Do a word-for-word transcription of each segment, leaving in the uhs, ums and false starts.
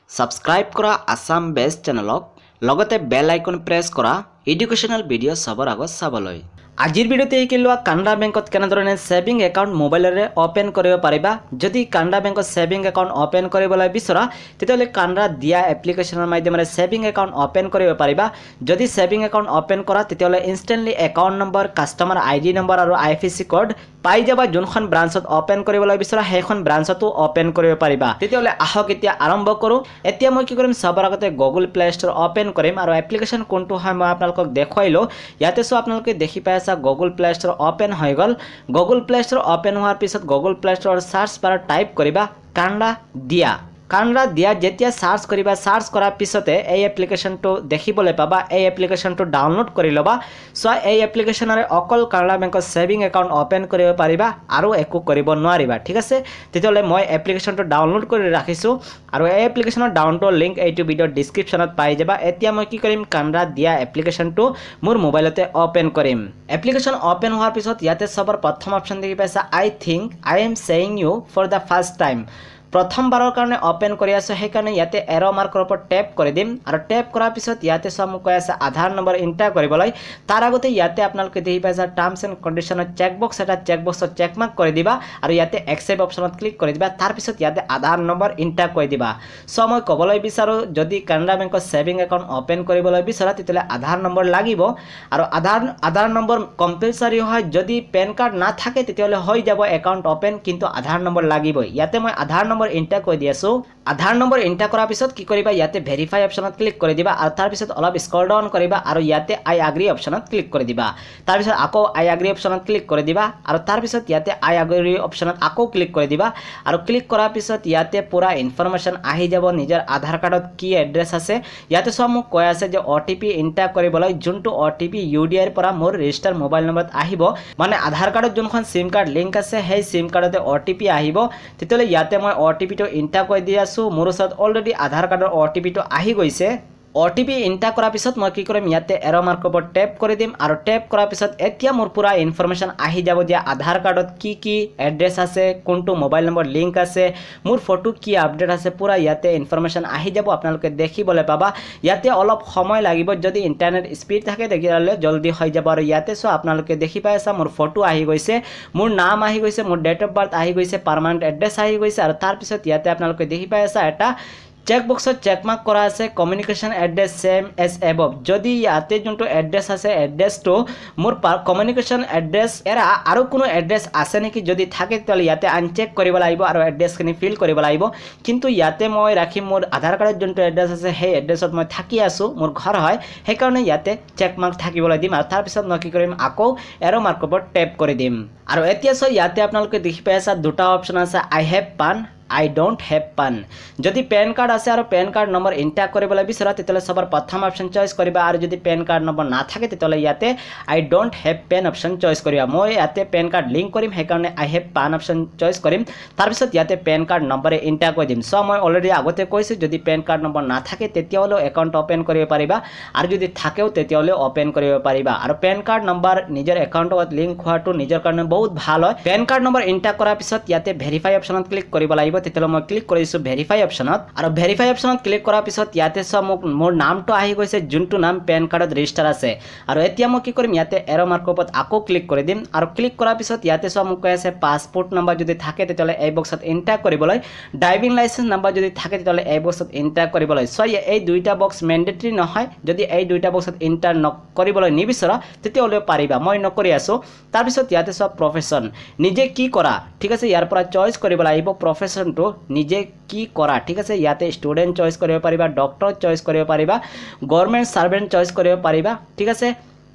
subscribe কৰা Assam best চেনেলক লগতে বেল icon press কৰা এডুকেশ্যনাল ভিডিঅ' চাবৰ আগত চাবলৈ আজিৰ ভিডিঅ'তে শিকিলোৱা কানাড়া বেংকত কেনেধৰণে সেভিং একাউণ্ট মোবাইলৰে ওপেন কৰিব পাৰিবা যদি কানাড়া বেংকত সেভিং একাউণ্ট ওপেন কৰিবলৈ বিচৰা তেতিয়াহ'লে কানাড়া দিয়া এপ্লিকেশ্যনৰ মাধ্যমেৰে সেভিং একাউণ্ট ওপেন কৰিব পাৰিবা যদি সেভিং একাউণ্ট ওপেন কৰা তেতিয়াহ'লে instantly account number customer ID number আৰু আইএফএসসি কোড পাই যাবা যোনখন ব্ৰাঞ্চত ওপেন কৰিবলৈ বিচৰা সেইখন ব্ৰাঞ্চতো ওপেন কৰিব পাৰিবা তেতিয়াহ'লে আহক এতিয়া আৰম্ভ কৰোঁ এতিয়া মই কি কৰিম সবৰ আগতে গুগল প্লে ষ্ট'ৰ ওপেন কৰিম আৰু এপ্লিকেশ্যন কোনটো হয় মই আপোনালোকক দেখুৱাইলো ইয়াতে সো আপোনালোকে দেখি পাই আছে গুগল প্লে ষ্ট'ৰ ওপেন হৈ গ'ল গুগল প্লে ষ্ট'ৰ ওপেন হোৱাৰ পিছত গুগল প্লে ষ্ট'ৰ সাৰ্চ বাৰত টাইপ কৰিবা কানাড়া দিয়া কানাড়া দিয়া যেতিয়া সাৰ্চ কৰিবা সাৰ্চ কৰাৰ পিছতে এই এপ্লিকেশ্যনটো দেখিবলৈ পাবা এই এপ্লিকেশ্যনটো ডাউনলোড কৰি লবা সো এই এপ্লিকেশ্যনৰে অকল কানাড়া বেংকৰ সেভিং একাউণ্ট ওপেন কৰিব পাৰিবা আৰু একো কৰিব নোৱাৰিবা ঠিক আছে তেতিয়াহ'লে মই এপ্লিকেশ্যনটো ডাউনলোড কৰি ৰাখিছো আৰু এই এপ্লিকেশ্যনৰ ডাউনলোডৰ লিংক এইটো ভিডিঅ'ৰ ডেসক্ৰিপশ্যনত পাই যাবা এতিয়া মই কি কৰিম কানাড়া দিয়া এপ্লিকেশ্যনটো মোৰ মোবাইলতে ওপেন কৰিম এপ্লিকেশ্যন ওপেন হোৱাৰ পিছত ইয়াতে সবৰ প্ৰথম অপচন দেখি পাইছা I think I am saying you for the first time প্ৰথমবাৰৰ কাৰণে ওপেন কৰি আছে সেইকাৰণে ইয়াতে এৰো মাৰ্কৰ ওপৰত ট্যাপ কৰি দিম আৰু ট্যাপ কৰাৰ পিছত ইয়াতে সব মোক কৈ আছে আধাৰ নম্বৰ এন্টাৰ কৰিবলৈ তাৰ আগতে ইয়াতে আপোনালোকে দেখি পাইছা টাৰ্মছ এণ্ড কণ্ডিশ্যনৰ চেক বক্স এটা চেক বক্সত চেক মাৰ্ক কৰি দিবা আৰু ইয়াতে একসেপ্ট অপচনত ক্লিক কৰি দিবা তাৰ পিছত ইয়াতে আধাৰ নম্বৰ এন্টাৰ কৰি দিবা সো মই ক'বলৈ বিচাৰো যদি কানাড়া বেংকৰ সেভিং একাউণ্ট ওপেন কৰিবলৈ বিচাৰা তেতিয়ালে আধাৰ নম্বৰ লাগিব আৰু আধাৰ আধাৰ নম্বৰ কম্পালসৰি হয় যদি পেন কাৰ্ড না থাকে তেতিয়ালে হৈ যাব একাউণ্ট ওপেন কিন্তু আধাৰ নম্বৰ লাগিব ইয়াতে মই আধাৰ নম্বৰ এন্টাৰ কৰি দিয়াছো আধাৰ নম্বৰ এন্টাৰ কৰাৰ পিছত কি কৰিবা ইয়াতে ভেৰিফাই অপচনত ক্লিক কৰি দিবা আৰু তাৰ পিছত অলপ স্ক্ৰল ডাউন কৰিবা আৰু ইয়াতে আই এগ্ৰি অপচনত ক্লিক কৰি দিবা তাৰ পিছত আকৌ আই এগ্ৰি অপচনত ক্লিক কৰি দিবা আৰু তাৰ পিছত ইয়াতে আই এগ্ৰি অপচনত আকৌ ক্লিক কৰি দিবা আৰু ক্লিক কৰাৰ পিছত ইয়াতে পুৰা ইনফৰমেশন আহি যাব নিজৰ আধাৰ কাৰ্ডত কি এড্ৰেছ আছে ইয়াতে সব মোক কৈ আছে যে ওটিপি এন্টাৰ কৰিবলৈ যোনটো ওটিপি ইউডিআইৰ পৰা মোৰ ৰেজিষ্টাৰ মোবাইল নম্বৰত আহিব মানে আধাৰ কাৰ্ডত যোনখন সিম কাৰ্ড লিংক আছে সেই সিম কাৰ্ডতে ওটিপি আহিব তেতিয়ালে ইয়াতে মই ওটিপি টো এন্টাৰ কৰি দি আছো মোৰ ওচৰত অলৰেডি আধাৰ কাৰ্ডৰ ওটিপি টো আহি গৈছে ওটিপি এন্টাৰ কৰাৰ পিছত মই কি কৰিম ইয়াতে এৰো মাৰ্কৰ ওপৰত ট্যাপ কৰি দিম আৰু ট্যাপ কৰাৰ পিছত এতিয়া মোৰ পুৰা ইনফৰমেশন আহি যাব যে আধাৰ কাৰ্ডত কি কি এড্ৰেছ আছে কোনটো মোবাইল নম্বৰ লিংক আছে মোৰ ফটো কি আপডেট আছে পুৰা ইয়াতে ইনফৰমেশন আহি যাব আপোনালোকে দেখিবলৈ পাবা ইয়াতে অলপ সময় লাগিব যদি ইন্টাৰনেট স্পীড থাকে তেতিয়ালে জলদি হৈ যাব আৰু ইয়াতে সো আপোনালোকে দেখি পাই আছে মোৰ ফটো আহি গৈছে মোৰ নাম আহি গৈছে মোৰ ডেট অফ বাৰ্থ আহি গৈছে পাৰ্মানেন্ট এড্ৰেছ আহি গৈছে আৰু তাৰ পিছত ইয়াতে আপোনালোকে দেখি পাই আছে এটা চেক বক্সত চেক মাৰ্ক কৰা আছে communication address same as above যদি ইয়াতে যোনটো এড্ৰেছ আছে এড্ৰেছটো মোৰ কমিউনিকেশ্যন এড্ৰেছ এৰা আৰু কোনো এড্ৰেছ আছে নেকি যদি থাকে তেতিয়াহ'লে ইয়াতে আনচেক কৰিব লাগিব আৰু এড্ৰেছখিনি ফিল কৰিব লাগিব কিন্তু ইয়াতে মই ৰাখিম মোৰ আধাৰ কাৰ্ডত যোনটো এড্ৰেছ আছে সেই এড্ৰেছত মই থাকি আছো মোৰ ঘৰ হয় সেইকাৰণে ইয়াতে চেক মাৰ্ক থাকিবলৈ দিম আৰু তাৰপিছত মই কি কৰিম আকৌ এৰো মাৰ্কৰ ওপৰত ট্যাপ কৰি দিম আৰু এতিয়া সো ইয়াতে আপোনালোকে দেখি পাই আছে দুটা অপচন আছে I have PAN I don't have PAN যদি পেন কাৰ্ড আছে আৰু পেন কাৰ্ড নম্বৰ এন্টাৰ কৰিবলৈ বিচৰা তেতিয়ালে সবৰ প্ৰথম অপচন চয়েস কৰিবা আৰু যদি পেন কাৰ্ড নম্বৰ না থাকে তেতিয়ালে ইয়াতে I don't have PAN option choice কৰিবা মই ইয়াতে পেন কাৰ্ড লিংক কৰিম সেইকাৰণে I have PAN option choice কৰিম তাৰ পিছত ইয়াতে পেন কাৰ্ড নম্বৰে এন্টাৰ কৰি দিম সো মই অলৰেডি আগতে কৈছো যদি পেন কাৰ্ড নম্বৰ না থাকে তেতিয়ালে একাউণ্ট ওপেন কৰিব পাৰিবা আৰু যদি থাকেও তেতিয়ালে ওপেন কৰিব পাৰিবা আৰু পেন কাৰ্ড নম্বৰ নিজৰ একাউণ্টত লিংক হোৱাটো নিজৰ কাৰণে বহুত ভাল হয় পেন কাৰ্ড নম্বৰ এন্টাৰ কৰাৰ পিছত ইয়াতে ভেৰিফাই অপচনত ক্লিক কৰিব লাগিব তেতিয়ালে মই ক্লিক কৰিছো ভেৰিফাই অপচনত আৰু ভেৰিফাই অপচনত ক্লিক কৰাৰ পিছত ইয়াতে সব মোক মোৰ নামটো আহি গৈছে যোনটো নাম পেন কাৰ্ডত ৰেজিষ্টাৰ আছে আৰু এতিয়া মই কি কৰিম ইয়াতে এৰো মাৰ্কৰ ওপৰত আকৌ ক্লিক কৰি দিম আৰু ক্লিক কৰাৰ পিছত ইয়াতে সব মোক কৈ আছে পাছপোৰ্ট নম্বৰ যদি থাকে তেতিয়ালে এই বক্সত এন্টাৰ কৰিবলৈ ড্ৰাইভিং লাইসেন্স নম্বৰ যদি থাকে তেতিয়ালে এই বক্সত এন্টাৰ কৰিবলৈ সো এই দুইটা বক্স ম্যান্ডেটৰি নহয় যদি এই দুইটা বক্সত এন্টাৰ নকৰিবলৈ নিবিচৰা তেতিয়ালে পাৰিবা মই নকৰি আছো তাৰ পিছত ইয়াতে সব প্ৰফেশন নিজে কি কৰা ঠিক আছে ইয়াৰ পৰা চয়েস কৰিব লাগিব প্ৰফেশনটো নিজে কি কৰা ঠিক আছে ইয়াতে স্টুডেন্ট চয়েস কৰিব পাৰিবা ডক্টৰ চয়েস কৰিব পাৰিবা গভৰ্নমেন্ট সাৰ্ভেন্ট চয়েস কৰিব পাৰিবা ঠিক আছে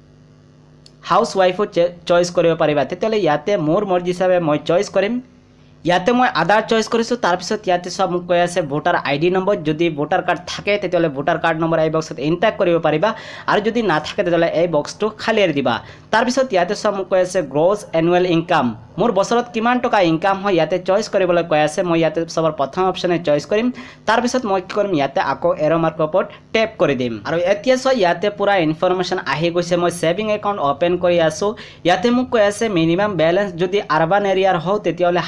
হাউস ওয়াইফো চয়েস কৰিব পাৰিবা তেতিয়ালে ইয়াতে মোৰ মৰ্জি হিচাপে মই চয়েস কৰিম ইয়াতে মই আধাৰ চয়েস কৰিছো তাৰ পিছত ইয়াতে সব মোক কৈ আছে ভোটাৰ আইডি নম্বৰ যদি ভোটাৰ কাৰ্ড থাকে তেতিয়ালে ভোটাৰ কাৰ্ড নম্বৰ এই বক্সত এন্টাৰ কৰিব পাৰিবা আৰু যদি না থাকে তেতিয়ালে এই বক্সটো খালি এৰি দিবা তাৰ পিছত ইয়াতে সব মোক কৈ আছে গ্ৰছ এনুৱেল ইনকাম মোৰ বছৰত কিমান টকা ইনকাম হয় ইয়াতে চয়েস কৰিবলৈ কৈ আছে মই ইয়াতে সবৰ প্ৰথম অপচনে চয়েস কৰিম তাৰ পিছত মই কি কৰিম ইয়াতে আকৌ এৰো মাৰ্কৰ ওপৰত ট্যাপ কৰি দিম আৰু এতিয়া সো ইয়াতে পুৰা ইনফৰমেশন আহি গৈছে মই সেভিং একাউণ্ট ওপেন কৰি আছো ইয়াতে মোক কৈ আছে মিনিমাম ব্যালেন্স যদি আৰবান এৰিয়াৰ হয় তেতিয়ালে হাজাৰ টকা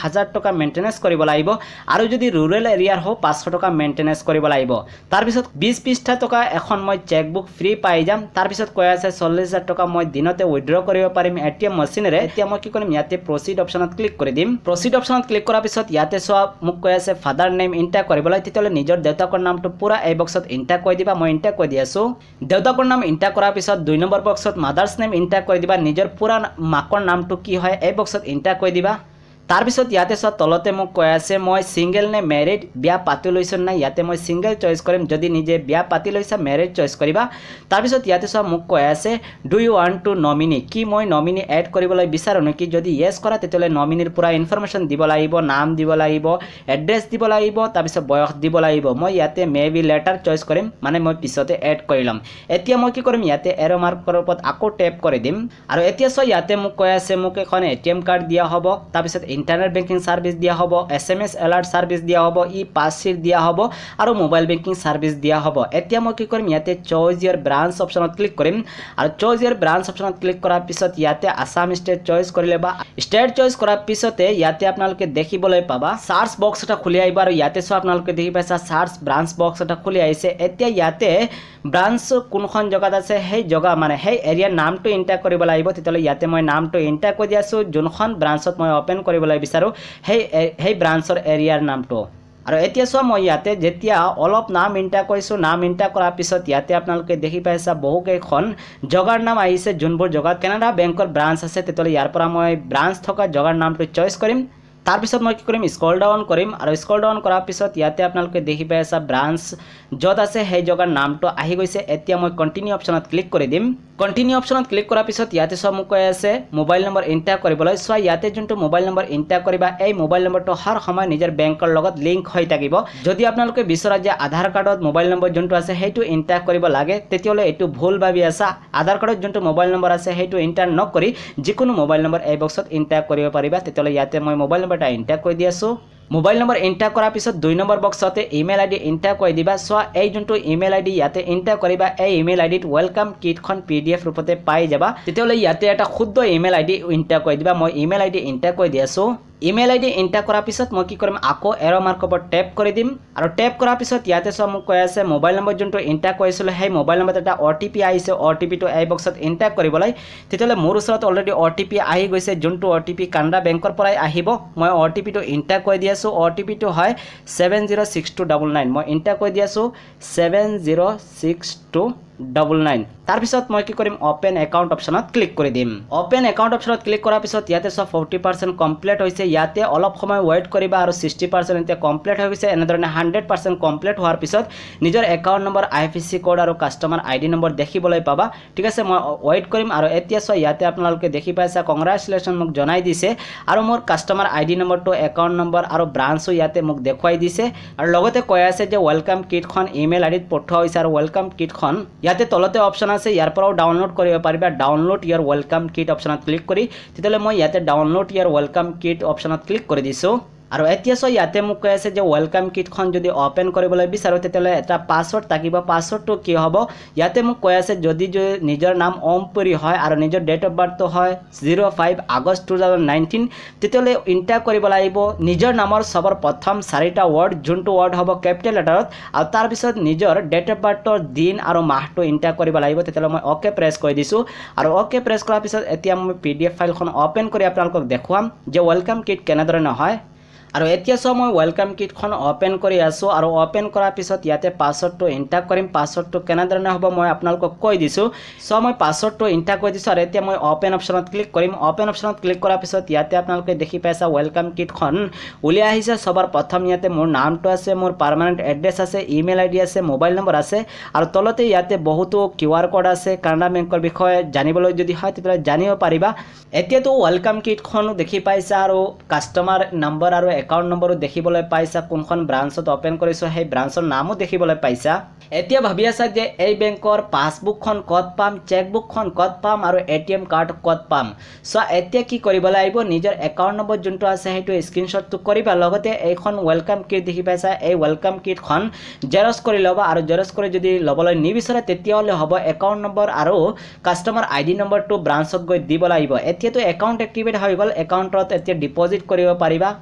টকা মেইনটেনেন্স কৰিব লাগিব আৰু যদি ৰুৰেল এৰিয়াৰ হয় পাঁচশ টকা মেইনটেনেন্স কৰিব লাগিব তাৰ পিছত বিশ পৃষ্ঠা টকা এখন মই চেকবুক ফ্ৰী পাই যাম তাৰ পিছত কৈ আছে চল্লিশ হাজাৰ টকা মই দিনতে উইথড্ৰ কৰিব পাৰিম এটিএম মেচিনেৰে এতিয়া মই কি কৰিম ইয়াতে প্ৰসিড অপচনত ক্লিক কৰি দিম প্ৰসিড অপচনত ক্লিক কৰাৰ পিছত ইয়াতে চোৱা মোক কৈ আছে ফাদাৰ নেম ইনটাৰ কৰিবলৈ তেতিয়ালে নিজৰ দেউতাকৰ নামটো পুৰা এই বক্সত ইনটাৰ কৰি দিবা মই ইনটাৰ কৰি দি আছো দেউতাকৰ নাম ইনটাৰ কৰাৰ পিছত দুই নম্বৰ বক্সত মাদাৰ্স নেম ইনটাৰ কৰি দিবা নিজৰ পুৰা মাকৰ নামটো কি হয় এই বক্সত ইনটাৰ কৰি দিবা তাৰ পিছত ইয়াতে সব তলতে মোক কৈ আছে মই সিঙ্গেল নে ম্যাৰিড বিয়া পাতি লৈছন নাই ইয়াতে মই সিঙ্গেল চয়েস কৰিম যদি নিজে বিয়া পাতি লৈছা ম্যাৰিড চয়েস কৰিবা তাৰ পিছত ইয়াতে সব মোক কৈ আছে do you want to nominee কি মই নমিনি এড কৰিবলৈ বিচাৰো নেকি যদি ইয়েস কৰা তেতিয়ালে নমিনিৰ পুৰা ইনফৰমেশন দিব লাগিব নাম দিব লাগিব এড্ৰেছ দিব লাগিব তাৰ পিছত বয়স দিব লাগিব মই ইয়াতে মে বি লেটাৰ চয়েস কৰিম মানে মই পিছতে এড কৰি লম এতিয়া মই কি কৰিম ইয়াতে এৰো মাৰ্কৰ ওপৰত আকৌ ট্যাপ কৰি দিম আৰু এতিয়া সব ইয়াতে মোক কৈ আছে মোক এখন এটিএম কাৰ্ড দিয়া হ'ব তাৰ পিছত ইন্টারনেট ব্যাংকিং সার্ভিস দিয়া হবো এসএমএস অ্যালার্ট সার্ভিস দিয়া হবো ই পাসশিট দিয়া হবো আর মোবাইল ব্যাংকিং সার্ভিস দিয়া হবো এতিয়া মই কি কৰিম ইয়াতে চয়েস ইয়াৰ ব্রাঞ্চ অপশনত ক্লিক কৰিম আৰু চয়েস ইয়াৰ ব্রাঞ্চ অপশনত ক্লিক কৰাৰ পিছত ইয়াতে আসাম স্টেট চয়েস কৰিলে বা স্টেট চয়েস কৰাৰ পিছতে ইয়াতে আপোনালোকে দেখিবলৈ পাবা সার্চ বক্স এটা খুলি আহিব আৰু ইয়াতে সব আপোনালোকে দেখি পাইছা সার্চ ব্রাঞ্চ বক্স এটা খুলি আহিছে এতিয়া ইয়াতে ব্রাঞ্চ কোনখন জগাত আছে সেই জগা মানে সেই এৰিয়াৰ নামটো এন্টাৰ কৰিব লাগিব তেতিয়ালে ইয়াতে মই নামটো এন্টাৰ কৰি দিয়াছো যোনখন ব্রাঞ্চত মই ওপেন কৰিবলৈ বিচাৰো সেই সেই ব্রাঞ্চৰ এৰিয়াৰ নামটো আৰু এতিয়া সব মই ইয়াতে যেতিয়া অলপ নাম এন্টাৰ কৰিছো নাম এন্টাৰ কৰাৰ পিছত ইয়াতে আপোনালোকে দেখি পাইছা বহুকেইখন জগাৰ নাম আহিছে যোনবোৰ জগাত কানাডা বেংকৰ ব্রাঞ্চ আছে তেতিয়ালে ইয়াৰ পৰা মই ব্রাঞ্চ থকা জগাৰ নামটো চয়েস কৰিম তাৰ পিছত মই কি কৰিম স্ক্ৰল ডাউন কৰিম আৰু স্ক্ৰল ডাউন কৰাৰ পিছত ইয়াতে আপোনালোকে দেখি পাইছা ব্রাঞ্চ যত আছে সেই জগাৰ নামটো আহি গৈছে এতিয়া মই কন্টিনিউ অপশনত ক্লিক কৰি দিম কন্টিনিউ অপশনত ক্লিক কৰাৰ পিছত ইয়াতে সব মোক কৈ আছে মোবাইল নম্বৰ এন্টাৰ কৰিবলৈ সো ইয়াতে যোনটো মোবাইল নম্বৰ এন্টাৰ কৰিবা এই মোবাইল নম্বৰটো হৰ সময় নিজৰ বেংকৰ লগত লিংক হৈ থাকিব যদি আপোনালোকে বিচৰা যে আধাৰ কাৰ্ডত মোবাইল নম্বৰ যোনটো আছে সেইটো এন্টাৰ কৰিব লাগে তেতিয়ালে এটো ভুল ভাবি আছা আধাৰ কাৰ্ডত যোনটো মোবাইল নম্বৰ আছে সেইটো এন্টাৰ নকৰি যিকোনো মোবাইল নম্বৰ এই বক্সত এন্টাৰ কৰিব পাৰিবা তেতিয়ালে ইয়াতে মই মোবাইল নম্বৰটা এন্টাৰ কৰি দি আছো মোবাইল নম্বৰ এন্টাৰ কৰাৰ পিছত দুই নম্বৰ বক্সতে ইমেইল আইডি এন্টাৰ কৰি দিবা সো এই যোনটো ইমেইল আইডি ইয়াতে এন্টাৰ কৰিবা এই ইমেইল আইডিত ওয়েলকাম কিটখন পিডিএফ ৰূপতে পাই যাবা তেতিয়ালে ইয়াতে এটা শুদ্ধ ইমেইল আইডি এন্টাৰ কৰি দিবা মই ইমেইল আইডি এন্টাৰ কৰি দি আছো ইমেইল আইডি এন্টাৰ কৰাৰ পিছত মই কি কৰিম আকৌ এৰো মাৰ্কৰ ওপৰত ট্যাপ কৰি দিম আৰু ট্যাপ কৰাৰ পিছত ইয়াতে সব মোক কৈ আছে মোবাইল নম্বৰ যোনটো এন্টাৰ কৰিছিল সেই মোবাইল নম্বৰত এটা ওটিপি আহিছে ওটিপিটো এই বক্সত এন্টাৰ কৰিবলৈ তেতিয়ালে মোৰ ওচৰত অলৰেডি ওটিপি আহি গৈছে যোনটো ওটিপি কানাডা বেংকৰ পৰাই আহিব মই ওটিপিটো এন্টাৰ কৰি দি আছো ওটিপিটো হয় seven zero six two nine nine মই এন্টাৰ কৰি দি আছো seven zero six two nine nine তাৰ পিছত মই কি কৰিম ওপেন একাউন্ট অপশনত ক্লিক কৰি দিম ওপেন একাউন্ট অপশনত ক্লিক কৰাৰ পিছত ইয়াতে সব forty percent কমপ্লিট হৈছে ইয়াতে অলপ সময় ওয়েট কৰিবা আৰু sixty percent এতিয়া কমপ্লিট হৈ গৈছে এনেধৰণে one hundred percent কমপ্লিট হোৱাৰ পিছত নিজৰ একাউন্ট নম্বৰ আইএফএসসি কোড আৰু কাস্টমাৰ আইডি নম্বৰ দেখিবলৈ পাবা ঠিক আছে মই ওয়েট কৰিম আৰু এতিয়া সব ইয়াতে আপোনালোকে দেখি পাইছা কংগ্ৰেচুলেচন মোক জনাই দিছে আৰু মোৰ কাস্টমাৰ আইডি নম্বৰটো একাউন্ট নম্বৰ আৰু ব্ৰাঞ্চো ইয়াতে মোক দেখুৱাই দিছে আৰু লগতে কৈ আছে যে ওয়েলকাম কিটখন ইমেইল আইডিত পঠোৱা হৈছে আৰু ওয়েলকাম কিটখন ইয়াতে তলতে অপশন আছে ইয়াৰ পৰাও ডাউনলোড কৰিব পাৰিবা ডাউনলোড ইয়াৰ ওয়েলকাম কিট অপশনত ক্লিক কৰি তেতিয়ালে মই ইয়াতে ডাউনলোড ইয়াৰ ওয়েলকাম কিট অপশনত ক্লিক কৰি দিছো আৰু এতিয়া সো ইয়াতে মোক কৈ আছে যে ওয়েলকাম কিটখন যদি ওপেন কৰিবলৈ বিচাৰো তেতিয়ালে এটা পাসওয়ার্ড থাকিব পাসওয়ার্ডটো কি হ'ব ইয়াতে মোক কৈ আছে যদি নিজৰ নাম ওমপুৰী হয় আৰু নিজৰ ডেট অফ বাৰ্থ হয় zero five August two thousand nineteen তেতিয়ালে এন্টাৰ কৰিব লাগিব নিজৰ নামৰ সবৰ প্ৰথম চাৰিটা ওয়াৰ্ড যোনটো ওয়াৰ্ড হ'ব ক্যাপিটেল লেটাৰত আৰু তাৰ পিছত নিজৰ ডেট অফ বাৰ্থৰ দিন আৰু মাহটো এন্টাৰ কৰিব লাগিব তেতিয়ালে মই ওকে প্ৰেছ কৰি দিছো আৰু ওকে প্ৰেছ কৰাৰ পিছত এতিয়া মই পিডিএফ ফাইলখন ওপেন কৰি আপোনালোকক দেখুৱাম যে ওয়েলকাম কিট কেনেদৰে হয় আৰু এতিয়া সব মই ওয়েলকাম কিটখন ওপেন কৰি আছো আৰু ওপেন কৰাৰ পিছত ইয়াতে পাসওয়ার্ডটো এন্টাৰ কৰিম পাসওয়ার্ডটো কেনেদৰে হ'ব মই আপোনালোকক কৈ দিছো সো মই পাসওয়ার্ডটো এন্টাৰ কৰি দিছো আৰু এতিয়া মই ওপেন অপশনত ক্লিক কৰিম ওপেন অপশনত ক্লিক কৰাৰ পিছত ইয়াতে আপোনালোকে দেখি পাইছা ওয়েলকাম কিটখন উলি আহিছে সবৰ প্ৰথম ইয়াতে মোৰ নামটো আছে মোৰ পাৰ্মানেন্ট এড্ৰেছ আছে ইমেইল আইডি আছে মোবাইল নম্বৰ আছে আৰু তলতে ইয়াতে বহুতো কিউআৰ কোড আছে কানাডা বেংকৰ বিষয়ে জানিবলৈ যদি হয় তেতিয়া জানিব পাৰিবা এতিয়াতো ওয়েলকাম কিটখন দেখি পাইছা আৰু কাস্টমাৰ নম্বৰ আৰু একাউন্ট নম্বৰো দেখিবলৈ পাইছা কোনখন ব্ৰাঞ্চত ওপেন কৰিছো সেই ব্ৰাঞ্চৰ নামও দেখিবলৈ পাইছা এতিয়া ভাবি আছা যে এই বেংকৰ পাসবুকখন কত পাম চেকবুকখন কত পাম আৰু এটিএম কাৰ্ড কত পাম সো এতিয়া কি কৰিব লাগিব নিজৰ একাউন্ট নম্বৰ যোনটো আছে সেইটো স্ক্ৰিনশ্বটটো কৰিবা লগতে এইখন ওয়েলকাম কিট দেখি পাইছা এই ওয়েলকাম কিটখন জেৰক্স কৰি লবা আৰু জেৰক্স কৰি যদি লবলৈ নিবিচাৰে তেতিয়ালে হ'ব একাউন্ট নম্বৰ আৰু কাস্টমাৰ আইডি নম্বৰটো ব্ৰাঞ্চত গৈ দিব লাগিব এতিয়াতো একাউন্ট এক্টিভেট হৈ গল একাউন্টত এতিয়া ডিপোজিট কৰিব পাৰিবা অনলাইন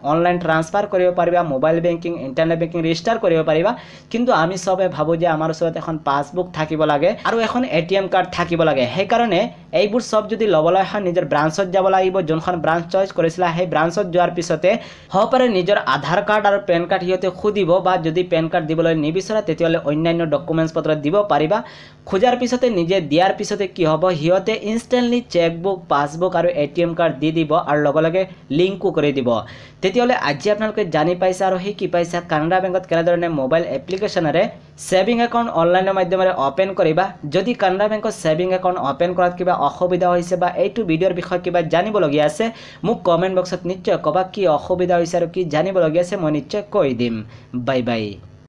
ট্ৰান্সফাৰ কৰিব পাৰিবা mobile banking internet banking register কৰিব পাৰিবা কিন্তু আমি সবে ভাবো যে আমাৰ ওচৰত এখন পাছবুক থাকিব লাগে আৰু এখন এটিএম কাৰ্ড থাকিব লাগে সেই কাৰণে এইবোৰ সব যদি লবলৈ হয় নিজৰ ব্ৰাঞ্চত যাব লাগিব যোনখন ব্ৰাঞ্চ চইচ কৰিছিলা সেই ব্ৰাঞ্চত যোৱাৰ পিছতে হপাৰে নিজৰ আধাৰ কাৰ্ড আৰু পেন কাৰ্ড হিয়তে খুদিব বা যদি পেন কাৰ্ড দিবলৈ নিবিচাৰা তেতিয়ালে অন্যান্য ডকুমেন্টস পত্ৰ দিব পাৰিবা খোজাৰ পিছতে নিজে দিয়াৰ পিছতে কি হ'ব হিয়তে ইনস্ট্যান্টলি চেকবুক পাছবুক আৰু এটিএম কাৰ্ড দি দিব আৰু লগে লগে লিংকও কৰি দিব তেতিয়ালে আজি আপোনালোকে জানি পাইছা আৰু হে কি পাইছা কানাডা বেংকত কেনেদৰে মোবাইল এপ্লিকেশনৰে সেভিং একাউন্ট অনলাইনৰ মাধ্যমেৰে ওপেন কৰিবা যদি কানাডা বেংকত সেভিং একাউন্ট ওপেন কৰাত কিবা অসুবিধা হৈছে বা এইটো ভিডিওৰ বিষয়ে কিবা জানিবলগীয়া আছে মোক কমেন্ট বক্সত নিশ্চয় কবা কি অসুবিধা হৈছে আৰু কি জানিবলগীয়া আছে মই নিশ্চয় কৈ দিম বাই বাই